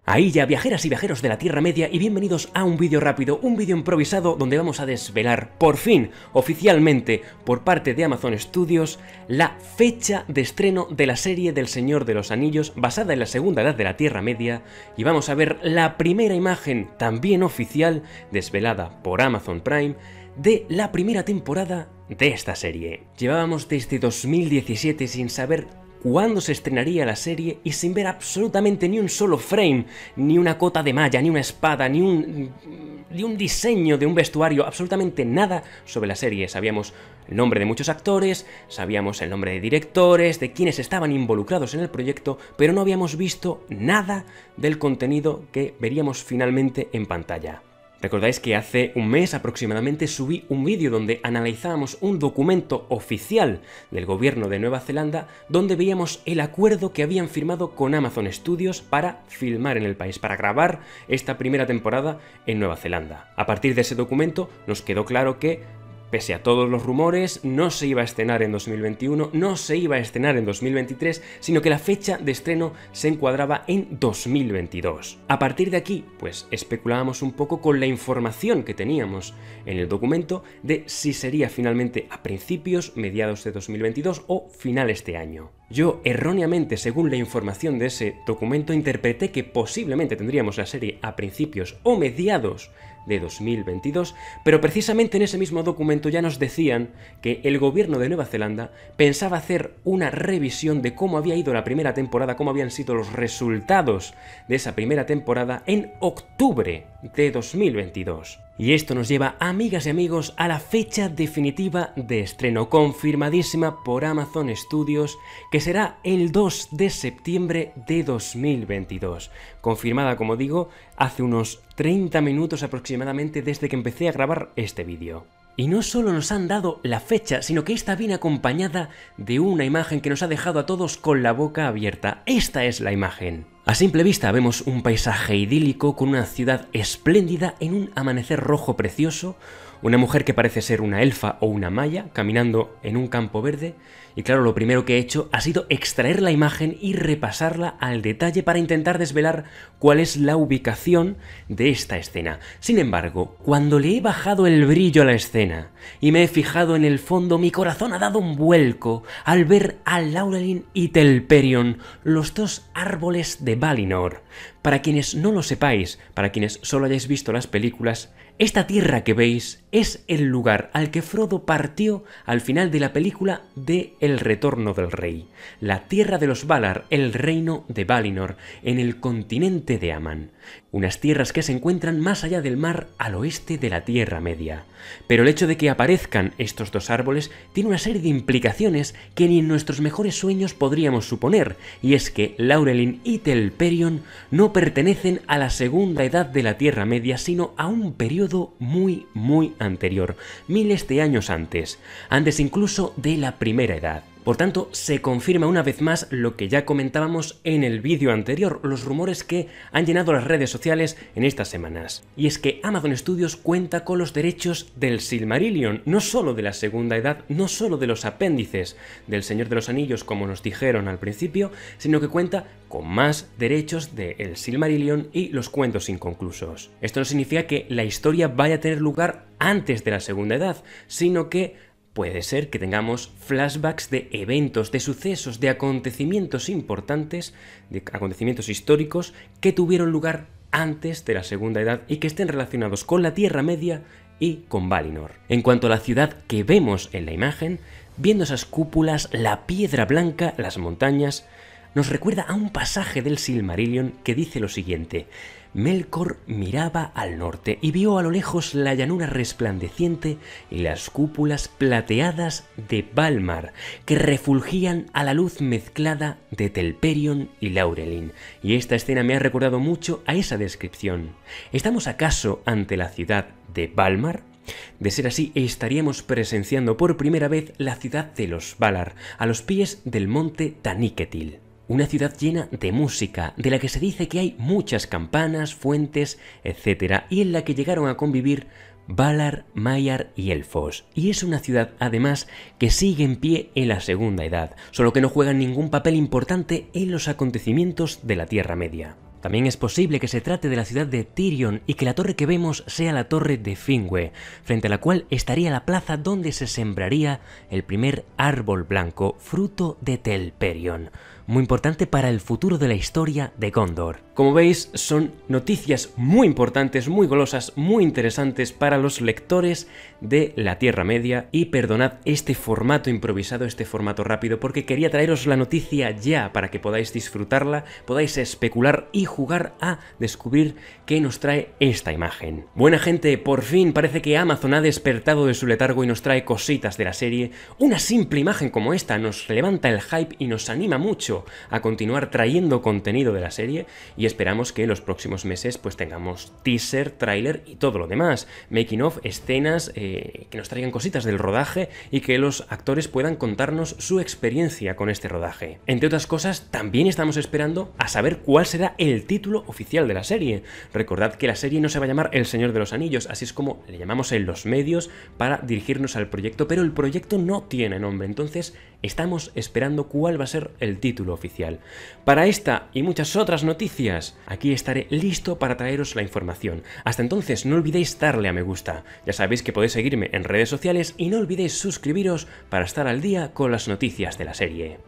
Ahí ya, viajeras y viajeros de la Tierra Media, y bienvenidos a un vídeo rápido, un vídeo improvisado donde vamos a desvelar, por fin, oficialmente, por parte de Amazon Studios, la fecha de estreno de la serie del Señor de los Anillos, basada en la Segunda Edad de la Tierra Media, y vamos a ver la primera imagen, también oficial, desvelada por Amazon Prime, de la primera temporada de esta serie. Llevábamos desde 2017 sin saber cuándo se estrenaría la serie y sin ver absolutamente ni un solo frame, ni una cota de malla, ni una espada, ni un diseño de un vestuario, absolutamente nada sobre la serie. Sabíamos el nombre de muchos actores, sabíamos el nombre de directores, de quienes estaban involucrados en el proyecto, pero no habíamos visto nada del contenido que veríamos finalmente en pantalla. Recordáis que hace un mes aproximadamente subí un vídeo donde analizábamos un documento oficial del gobierno de Nueva Zelanda donde veíamos el acuerdo que habían firmado con Amazon Studios para filmar en el país, para grabar esta primera temporada en Nueva Zelanda. A partir de ese documento nos quedó claro que, pese a todos los rumores, no se iba a estrenar en 2021, no se iba a estrenar en 2023, sino que la fecha de estreno se encuadraba en 2022. A partir de aquí, pues especulábamos un poco con la información que teníamos en el documento de si sería finalmente a principios, mediados de 2022 o final este año. Yo, erróneamente, según la información de ese documento, interpreté que posiblemente tendríamos la serie a principios o mediados de 2022, pero precisamente en ese mismo documento ya nos decían que el gobierno de Nueva Zelanda pensaba hacer una revisión de cómo había ido la primera temporada, cómo habían sido los resultados de esa primera temporada en octubre de 2022. Y esto nos lleva, amigas y amigos, a la fecha definitiva de estreno, confirmadísima por Amazon Studios, que será el 2 de septiembre de 2022. Confirmada, como digo, hace unos 30 minutos aproximadamente desde que empecé a grabar este vídeo. Y no solo nos han dado la fecha, sino que esta viene acompañada de una imagen que nos ha dejado a todos con la boca abierta. Esta es la imagen. A simple vista vemos un paisaje idílico con una ciudad espléndida en un amanecer rojo precioso, una mujer que parece ser una elfa o una maya caminando en un campo verde, y claro, lo primero que he hecho ha sido extraer la imagen y repasarla al detalle para intentar desvelar cuál es la ubicación de esta escena. Sin embargo, cuando le he bajado el brillo a la escena y me he fijado en el fondo, mi corazón ha dado un vuelco al ver a Laurelin y Telperion, los dos árboles de Valinor. Para quienes no lo sepáis, para quienes solo hayáis visto las películas, esta tierra que veis es el lugar al que Frodo partió al final de la película de El Retorno del Rey. La tierra de los Valar, el reino de Valinor, en el continente de Aman. Unas tierras que se encuentran más allá del mar al oeste de la Tierra Media. Pero el hecho de que aparezcan estos dos árboles tiene una serie de implicaciones que ni en nuestros mejores sueños podríamos suponer, y es que Laurelin y Telperion no pertenecen a la Segunda Edad de la Tierra Media, sino a un periodo muy anterior, miles de años antes incluso de la Primera Edad. Por tanto, se confirma una vez más lo que ya comentábamos en el vídeo anterior, los rumores que han llenado las redes sociales en estas semanas. Y es que Amazon Studios cuenta con los derechos del Silmarillion, no solo de la Segunda Edad, no solo de los apéndices del Señor de los Anillos, como nos dijeron al principio, sino que cuenta con más derechos del Silmarillion y los cuentos inconclusos. Esto no significa que la historia vaya a tener lugar antes de la Segunda Edad, sino que puede ser que tengamos flashbacks de eventos, de sucesos, de acontecimientos importantes, de acontecimientos históricos que tuvieron lugar antes de la Segunda Edad y que estén relacionados con la Tierra Media y con Valinor. En cuanto a la ciudad que vemos en la imagen, viendo esas cúpulas, la piedra blanca, las montañas, nos recuerda a un pasaje del Silmarillion que dice lo siguiente: Melkor miraba al norte y vio a lo lejos la llanura resplandeciente y las cúpulas plateadas de Valmar, que refulgían a la luz mezclada de Telperion y Laurelin. Y esta escena me ha recordado mucho a esa descripción. ¿Estamos acaso ante la ciudad de Valmar? De ser así, estaríamos presenciando por primera vez la ciudad de los Valar, a los pies del monte Taniquetil. Una ciudad llena de música, de la que se dice que hay muchas campanas, fuentes, etc., y en la que llegaron a convivir Valar, Maiar y Elfos. Y es una ciudad, además, que sigue en pie en la Segunda Edad, solo que no juegan ningún papel importante en los acontecimientos de la Tierra Media. También es posible que se trate de la ciudad de Tyrion y que la torre que vemos sea la torre de Finwë, frente a la cual estaría la plaza donde se sembraría el primer árbol blanco, fruto de Telperion, muy importante para el futuro de la historia de Gondor. Como veis, son noticias muy importantes, muy golosas, muy interesantes para los lectores de la Tierra Media, y perdonad este formato improvisado, este formato rápido, porque quería traeros la noticia ya para que podáis disfrutarla, podáis especular y jugar a descubrir qué nos trae esta imagen. Buena gente, por fin parece que Amazon ha despertado de su letargo y nos trae cositas de la serie. Una simple imagen como esta nos levanta el hype y nos anima mucho a continuar trayendo contenido de la serie, y esperamos que en los próximos meses pues tengamos teaser, tráiler y todo lo demás, making of, escenas, que nos traigan cositas del rodaje y que los actores puedan contarnos su experiencia con este rodaje. Entre otras cosas, también estamos esperando a saber cuál será el título oficial de la serie. Recordad que la serie no se va a llamar El Señor de los Anillos, así es como le llamamos en los medios para dirigirnos al proyecto, pero el proyecto no tiene nombre, entonces estamos esperando cuál va a ser el título oficial. Para esta y muchas otras noticias, aquí estaré listo para traeros la información. Hasta entonces, no olvidéis darle a me gusta. Ya sabéis que podéis seguirme en redes sociales y no olvidéis suscribiros para estar al día con las noticias de la serie.